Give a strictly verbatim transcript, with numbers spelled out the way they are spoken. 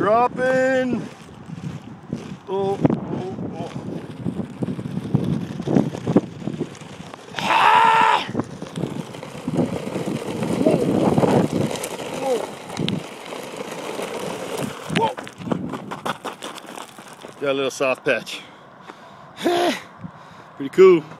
dropping. Oh, oh, oh. Ah! Whoa. Whoa. Whoa. Got a little soft patch. Pretty cool.